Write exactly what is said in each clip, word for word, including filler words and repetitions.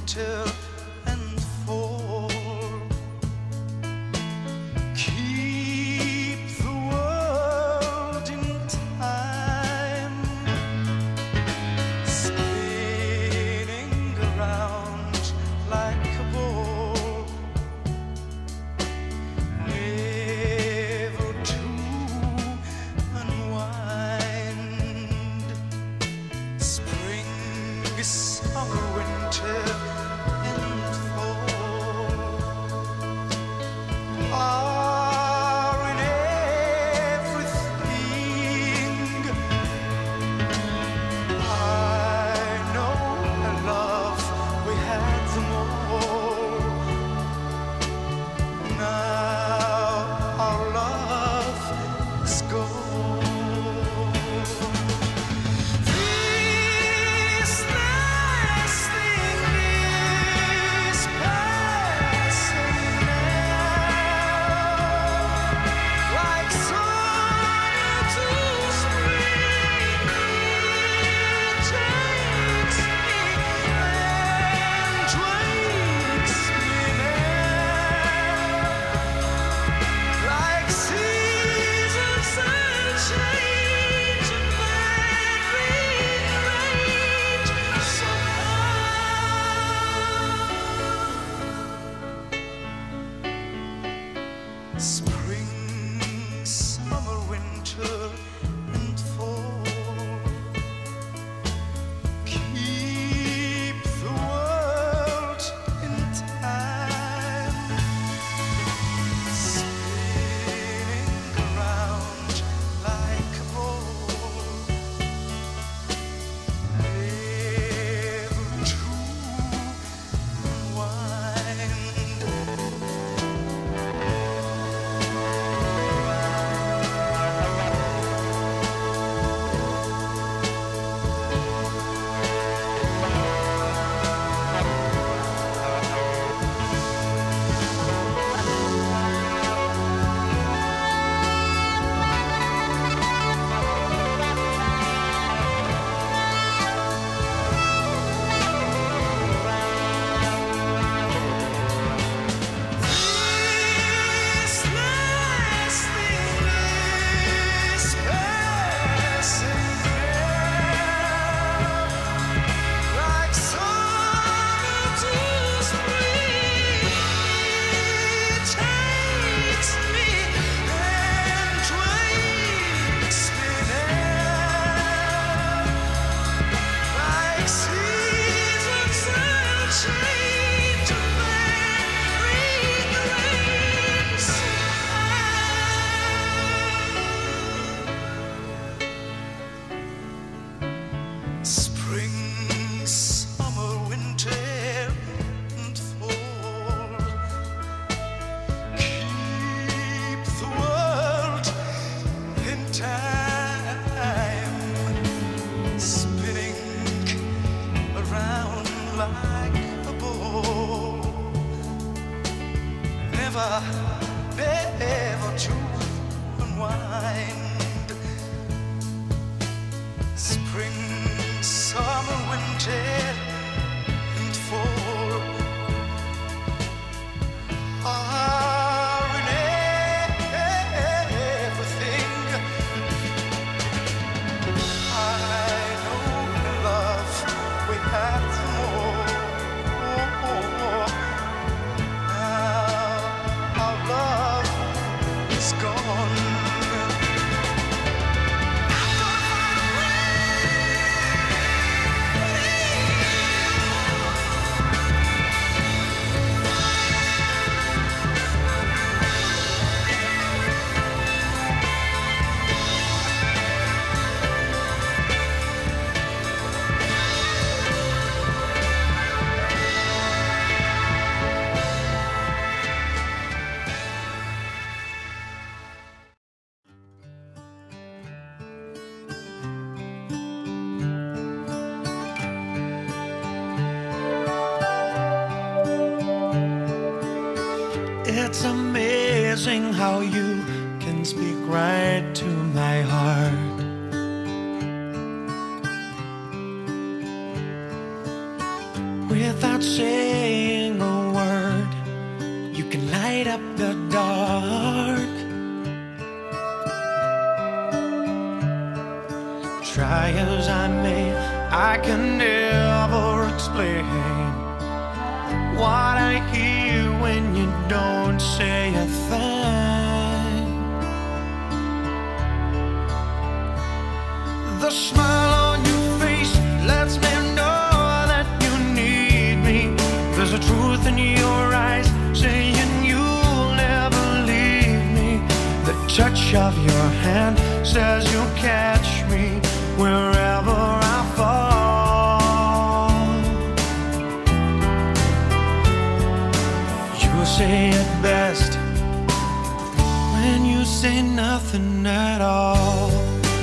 winter and fall. Keep the world in time, spinning around like a ball, never to unwind. Spring, summer, winter, and fall are in everything. I know our love, we had them all. Now our love is gone. This last thing is passing now, like summer to spring. It takes me and wakes me now, like seasons that change and that rearrange somehow. Spring, summer, winter, and fall. Keep the world in time, spinning around like a ball, never to unwind. This last thing is passing now, like summer to spring. It takes me and wakes me now, like seasons that change and that rearrange somehow. Spring, summer, winter, and fall. Keep the world in time, spinning around like a ball, never, never to unwind. Spring, summer, winter, and fall are in everything. I know love, we had them all. Now our love is gone. It's amazing how you can speak right to my heart. Without saying a word, you can light up the dark. Try as I may, I can never explain what I hear when you don't say a thing. The smile on your face lets me know that you need me. There's a truth in your eyes saying you'll never leave me. The touch of your hand says you'll catch me wherever I fall. You say it best when you say nothing at all.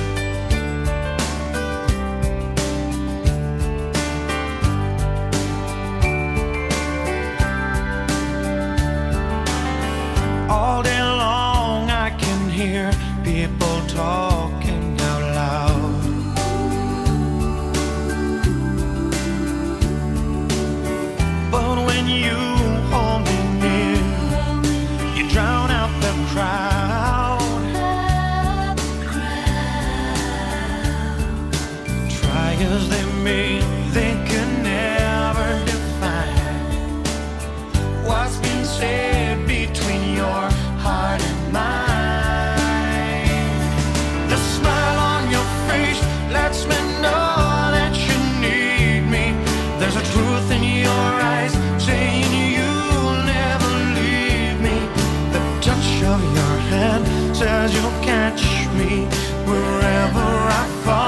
All day long I can hear people talking out loud. But when you hold me near, you drown out the crowd. Try as they may, they can never define what's been said between your heart and mine. The smile on your face lets me know that you need me. There's a truth in your eyes saying you'll never leave me. The touch of your hand says you'll catch me wherever I fall.